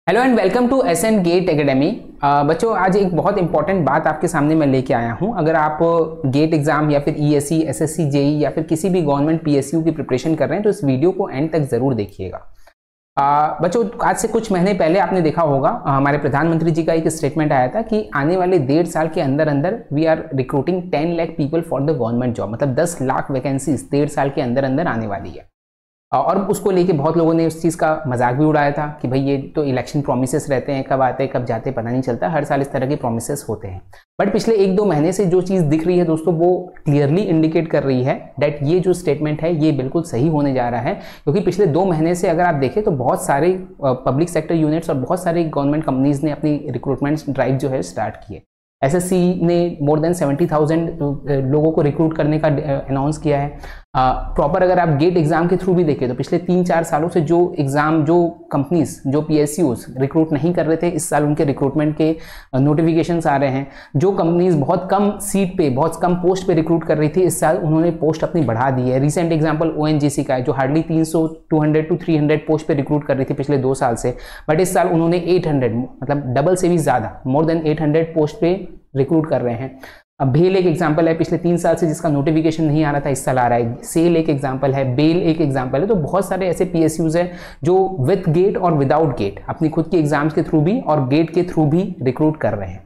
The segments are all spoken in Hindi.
Hello and welcome to S N GATE academy. बच्चों, आज एक बहुत इंपॉर्टेंट बात आपके सामने मैं लेके आया हूं। अगर आप गेट एग्जाम या फिर ईएससी, एसएससी, जेई या फिर किसी भी गवर्नमेंट पीएसयू की प्रिपरेशन कर रहे हैं तो इस वीडियो को एंड तक जरूर देखिएगा। बच्चों, आज से कुछ महीने पहले आपने देखा होगा हमारे प्रधानमंत्री जी का एक स्टेटमेंट आया था कि आने वाले 1.5 साल के अंदर अंदर we are recruiting 10 lakh people for the government job. मतलब 10 लाख वैकेंसीज 1.5 साल के अंदर अंदर आने वाली है। और उसको लेके बहुत लोगों ने उस चीज़ का मजाक भी उड़ाया था कि भाई ये तो इलेक्शन प्रोमिसेस रहते हैं, कब आते हैं कब जाते हैं पता नहीं चलता, हर साल इस तरह के प्रोमिसेस होते हैं। बट पिछले 1-2 महीने से जो चीज़ दिख रही है दोस्तों, वो क्लियरली इंडिकेट कर रही है दैट ये जो स्टेटमेंट है ये बिल्कुल सही होने जा रहा है। क्योंकि पिछले 2 महीने से अगर आप देखें तो बहुत सारे पब्लिक सेक्टर यूनिट्स और बहुत सारे गवर्नमेंट कंपनीज ने अपनी रिक्रूटमेंट ड्राइव जो है स्टार्ट की है। एसएससी ने मोर देन 70,000 लोगों को रिक्रूट करने का अनाउंस किया है। प्रॉपर अगर आप गेट एग्जाम के थ्रू भी देखें तो पिछले 3-4 सालों से जो एग्जाम, जो कंपनीज, जो पीएसयूज रिक्रूट नहीं कर रहे थे, इस साल उनके रिक्रूटमेंट के नोटिफिकेशंस आ रहे हैं। जो कंपनीज बहुत कम सीट पे, बहुत कम पोस्ट पे रिक्रूट कर रही थी, इस साल उन्होंने पोस्ट अपनी बढ़ा दी है। रिसेंट एग्जाम्पल ओएनजीसी का है, जो हार्डली 300, 200 to 300 पोस्ट पे रिक्रूट कर रही थी पिछले 2 साल से, बट इस साल उन्होंने 800, मतलब डबल से भी ज्यादा, मोर देन 800 पोस्ट पे रिक्रूट कर रहे हैं। अब भेल एक एग्जांपल है, पिछले 3 साल से जिसका नोटिफिकेशन नहीं आ रहा था, इस साल आ रहा है। सेल एक एग्जांपल है, बेल एक एग्जांपल है। तो बहुत सारे ऐसे पीएसयूज हैं जो विद गेट और विदाउट गेट अपनी खुद की एग्जाम्स के थ्रू भी और गेट के थ्रू भी रिक्रूट कर रहे हैं।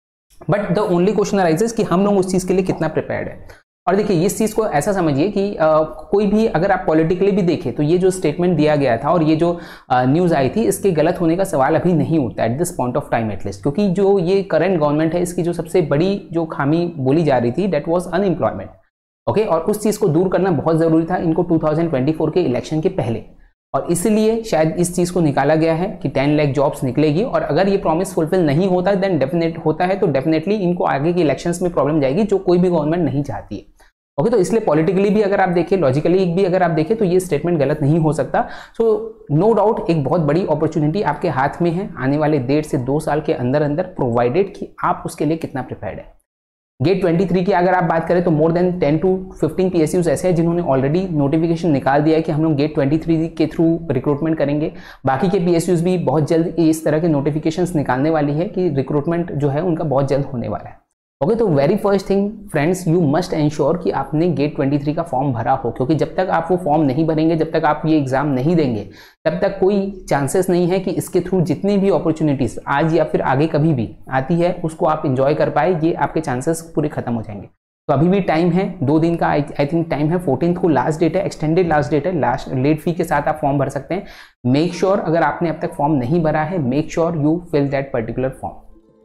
But the only question arises कि हम लोग उस चीज के लिए कितना प्रिपेयर्ड है। और देखिए, इस चीज को ऐसा समझिए कि कोई भी, अगर आप पॉलिटिकली भी देखें तो ये जो स्टेटमेंट दिया गया था और ये जो न्यूज आई थी, इसके गलत होने का सवाल अभी नहीं उठता at this point of time at least. क्योंकि जो ये करंट गवर्नमेंट है, इसकी जो सबसे बड़ी जो खामी बोली जा रही थी दैट वाज अनएम्प्लॉयमेंट। ओके, और उस चीज को दूर करना बहुत जरूरी था इनको 2024 के इलेक्शन के पहले, और इसलिए शायद इस चीज को निकाला गया है कि 10 लाख जॉब्स निकलेगी। और अगर ये प्रॉमिस फुलफिल नहीं होता देन डेफिनेटली इनको आगे के इलेक्शंस में प्रॉब्लम जाएगी, जो कोई भी गवर्नमेंट नहीं चाहती है। ओके, तो इसलिए पॉलिटिकली भी अगर आप देखें, लॉजिकली भी अगर आप देखें तो ये स्टेटमेंट गलत नहीं हो सकता। सो नो डाउट एक बहुत बड़ी अपॉर्चुनिटी आपके हाथ में है आने वाले 1.5 से 2 साल के अंदर अंदर, प्रोवाइडेड कि आप उसके लिए कितना प्रिपेयर्ड है। गेट 23 की अगर आप बात करें तो मोर देन 10 to 15 पीएसयूज ऐसे हैं जिन्होंने ऑलरेडी नोटिफिकेशन निकाल दिया है कि हम लोग गेट 23 के थ्रू रिक्रूटमेंट करेंगे। बाकी के पीएसयूज भी बहुत जल्द इस तरह के नोटिफिकेशंस निकालने वाली है कि रिक्रूटमेंट जो है उनका बहुत जल्द होने वाला है। ओके, तो very first thing friends, you must ensure कि आपने गेट 23 का फॉर्म भरा हो। क्योंकि जब तक आप वो फॉर्म नहीं भरेंगे, जब तक आप ये एग्जाम नहीं देंगे, तब तक कोई चांसेस नहीं है कि इसके थ्रू जितनी भी अपॉर्चुनिटीज आज या फिर आगे कभी भी आती है उसको आप इंजॉय कर पाए। ये आपके चांसेस पूरे खत्म हो जाएंगे। तो अभी भी टाइम है, 2 दिन का आई थिंक टाइम है। 14th को लास्ट डेट है, एक्सटेंडेड लास्ट डेट है। लास्ट लेट फी के साथ आप फॉर्म भर सकते हैं। मेक श्योर अगर आपने अब तक फॉर्म नहीं भरा है, make sure you fill that particular form.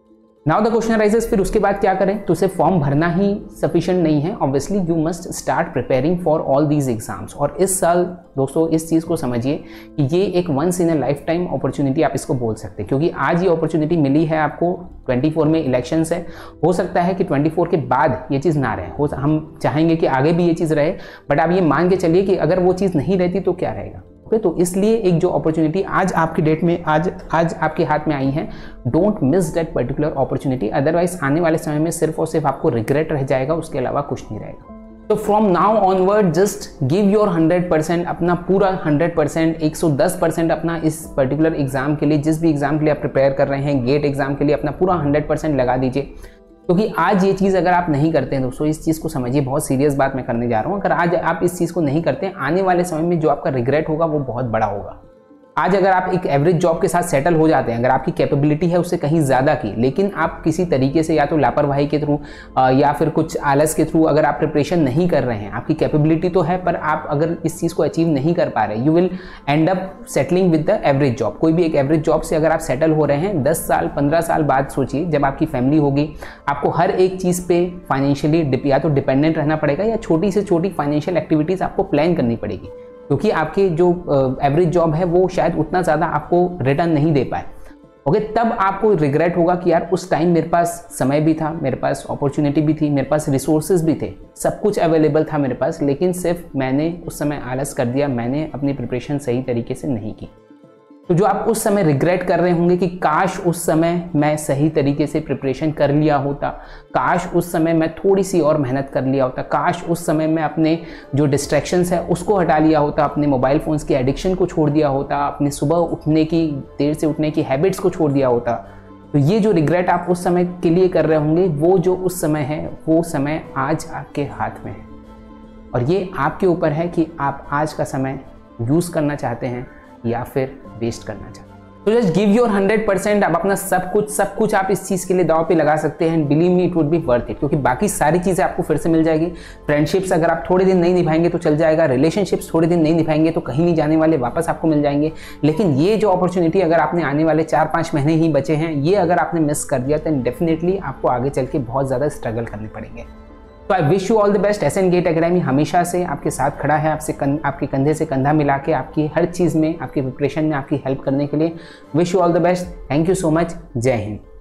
Now the question arises, फिर उसके बाद क्या करें? तो सिर्फ फॉर्म भरना ही सफिशिएंट नहीं है। Obviously you must start preparing for all these exams. और इस साल दोस्तों इस चीज़ को समझिए कि ये एक once in a lifetime opportunity आप इसको बोल सकते हैं। क्योंकि आज ये अपॉर्चुनिटी मिली है आपको, 24 में इलेक्शंस है। हो सकता है कि 24 के बाद ये चीज़ ना रहे, हम चाहेंगे कि आगे भी ये चीज़ रहे, बट आप ये मान के चलिए कि अगर वो चीज़ नहीं रहती तो क्या रहेगा। ओके, तो इसलिए एक जो अपॉर्चुनिटी आज आपकी डेट में आज आपके हाथ में आई है, don't miss that particular opportunity. Otherwise आने वाले समय में सिर्फ और सिर्फ आपको रिग्रेट रह जाएगा, उसके अलावा कुछ नहीं रहेगा। तो from now onward just give your 100%, अपना पूरा 100%, 110% अपना इस पर्टिकुलर एग्जाम के लिए, जिस भी एग्जाम के लिए आप प्रिपेयर कर रहे हैं, गेट एग्जाम के लिए अपना पूरा 100% लगा दीजिए। क्योंकि आज ये चीज़ अगर आप नहीं करते हैं दोस्तों, इस चीज़ को समझिए, बहुत सीरियस बात मैं करने जा रहा हूँ। अगर आज आप इस चीज़ को नहीं करते हैं, आने वाले समय में जो आपका रिग्रेट होगा वो बहुत बड़ा होगा। आज अगर आप एक एवरेज जॉब के साथ सेटल हो जाते हैं, अगर आपकी कैपेबिलिटी है उससे कहीं ज़्यादा की, लेकिन आप किसी तरीके से या तो लापरवाही के थ्रू या फिर कुछ आलस के थ्रू अगर आप प्रिपरेशन नहीं कर रहे हैं, आपकी कैपेबिलिटी तो है पर आप अगर इस चीज़ को अचीव नहीं कर पा रहे, you will end up settling with the average job. कोई भी एक एवरेज जॉब से अगर आप सेटल हो रहे हैं, 10 साल 15 साल बाद सोचिए, जब आपकी फैमिली होगी, आपको हर एक चीज़ पे फाइनेंशियली या तो डिपेंडेंट रहना पड़ेगा या छोटी से छोटी फाइनेंशियल एक्टिविटीज़ आपको प्लान करनी पड़ेगी। क्योंकि आपकी जो एवरेज जॉब है वो शायद उतना ज़्यादा आपको रिटर्न नहीं दे पाए। ओके, तब आपको रिग्रेट होगा कि यार उस टाइम मेरे पास समय भी था, मेरे पास अपॉर्चुनिटी भी थी, मेरे पास रिसोर्सेज भी थे, सब कुछ अवेलेबल था मेरे पास, लेकिन सिर्फ मैंने उस समय आलस कर दिया, मैंने अपनी प्रिपरेशन सही तरीके से नहीं की। तो जो आप उस समय रिग्रेट कर रहे होंगे कि काश उस समय मैं सही तरीके से प्रिपरेशन कर लिया होता, काश उस समय मैं थोड़ी सी और मेहनत कर लिया होता, काश उस समय मैं अपने जो डिस्ट्रैक्शंस है उसको हटा लिया होता, अपने मोबाइल फ़ोन्स की एडिक्शन को छोड़ दिया होता, अपने सुबह उठने की, देर से उठने की हैबिट्स को छोड़ दिया होता। तो ये जो रिग्रेट आप उस समय के लिए कर रहे होंगे, वो जो उस समय है वो समय आज आपके हाथ में है और ये आपके ऊपर है कि आप आज का समय यूज़ करना चाहते हैं या फिर वेस्ट करना चाहते हैं। तो जस्ट गिव योर 100%। आप अपना सब कुछ आप इस चीज़ के लिए दाव पे लगा सकते हैं। Believe me, it would be worth it, क्योंकि बाकी सारी चीज़ें आपको फिर से मिल जाएगी। फ्रेंडशिप्स अगर आप थोड़े दिन नहीं निभाएंगे तो चल जाएगा, रिलेशनशिप्स थोड़े दिन नहीं निभाएंगे तो कहीं नहीं जाने वाले, वापस आपको मिल जाएंगे। लेकिन ये जो अपॉर्चुनिटी अगर आपने आने वाले 4-5 महीने ही बचे हैं, ये अगर आपने मिस कर दिया तो डेफिनेटली आपको आगे चल के बहुत ज़्यादा स्ट्रगल करने पड़ेंगे। तो I wish you all the best. SN GATE academy हमेशा से आपके साथ खड़ा है, आपके कंधे से कंधा मिला के आपकी हर चीज़ में, आपकी प्रिपरेशन में आपकी हेल्प करने के लिए। Wish you all the best. Thank you so much. जय हिंद।